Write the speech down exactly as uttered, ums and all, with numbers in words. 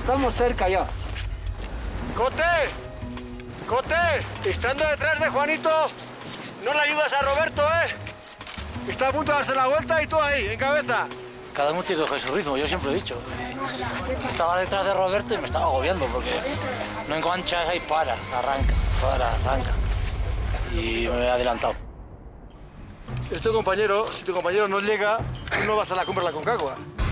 estamos cerca ya. ¡Cote! ¡Cote! Estando detrás de Juanito, no le ayudas a Roberto, ¿eh? Está a punto de darse la vuelta y tú ahí, en cabeza. Cada uno tiene que coger su ritmo, yo siempre he dicho. Estaba detrás de Roberto y me estaba agobiando porque no enganchas ahí, para, arranca, para, arranca. Y me he adelantado. Es tu compañero, si tu compañero no llega, tú no vas a la cumbre de la Concagua.